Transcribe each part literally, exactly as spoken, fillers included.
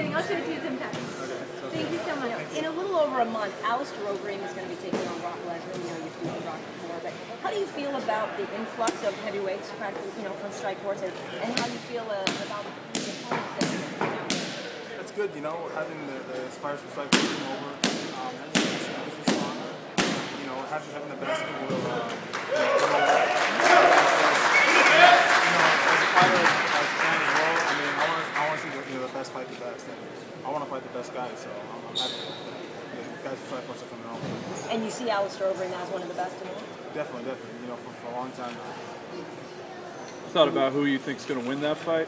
kidding. I'll show it to you sometime. Okay. Thank you so much. In a little over a month, Alistair Overeem is going to be taking on Brock Lesnar. You know, you've beaten Brock before, but how do you feel about the influx of heavyweights, practically, you know, from Strikeforce, and, and how you feel uh, about the opponents that are out there? That's good, you know, having the, the fighters from Strikeforce come over. Um, that just makes the division stronger. You know, having, having the best people will uh, come over. You know, as a fighter, as a fan as well, I mean, I want to I want to see the, you know, the best fight the best. And I want to fight the best guys, so I'm, I'm happy that the guys from Strikeforce are coming over. And you see Alistair Overeem as one of the best in the world? Definitely, definitely. You know, for, for a long time now. Thought about who you think's going to win that fight?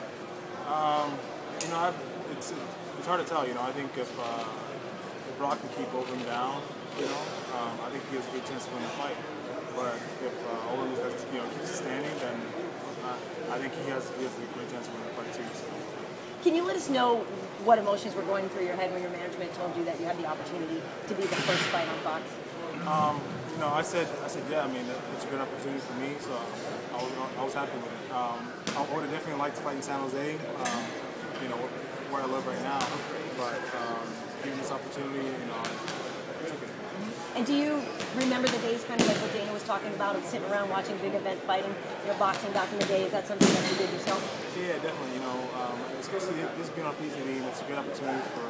Um, you know, I've, it's it's hard to tell. You know, I think if, uh, if Brock can keep Overeem down, you know, um, I think he has a good chance to win the fight. But if uh, Overeem has, you know, keeps standing, then uh, I think he has he has a great chance to win the fight too. So. Can you let us know what emotions were going through your head when your management told you that you had the opportunity to be the first fight on Fox? Um, you know, I said, I said, yeah. I mean, it's a good opportunity for me, so I was, I was happy with it. Um, I would have definitely liked to fight in San Jose, um, you know, where I live right now. But um, given this opportunity, you know, I took it. And do you remember the days, kind of like what Dana was talking about, of sitting around watching big event fighting, you know, boxing back in the day? Is that something that you did yourself? Yeah, definitely. You know, um, especially this being on P T V, it's a good opportunity for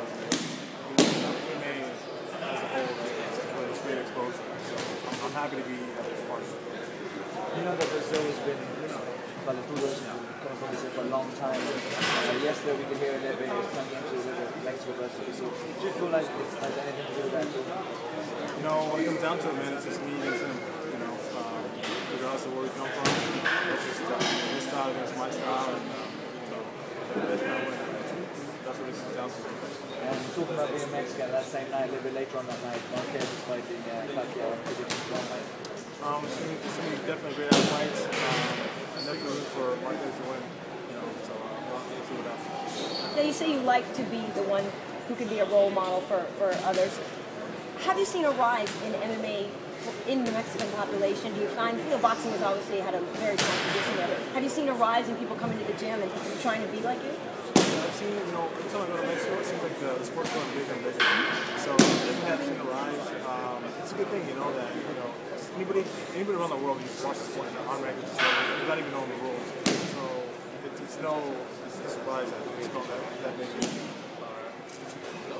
you know, M M A as a whole. It's great exposure. So I'm, I'm happy to be a part of it. You know that there's always been, you know, Valetudos coming from this for a long time. Uh, yesterday we could hear a little bit of coming into a little bit Mexico versus. So do you feel like it has anything to do with that too? You know, when it comes down to it, man, it's just me against him. You know, um, regardless of where we come from, it's just uh, his style against my style, and um, so that's kind of what that's what it comes down to. And talking about being Mexican, that same night, a little bit later on that night, Marquez is fighting uh, Pacquiao and predicting one night. Um, it's gonna, it's gonna be definitely great out fights. Um, I'm definitely rooting for Marquez to win. You know, so uh, we'll see what happens. Now, you say you like to be the one who can be a role model for, for others. Have you seen a rise in M M A in the Mexican population? Do you find, you know, boxing has obviously had a very strong position there, but have you seen a rise in people coming to the gym and trying to be like you? I've seen, you know, every time I go to Mexico, it seems like the, the sport's going bigger and bigger. So definitely have seen a rise. Um, it's a good thing, you know, that, you know, anybody anybody around the world can just watch the sport on record without even knowing the rules. So it's, it's no it's no surprise that it's not that, that big.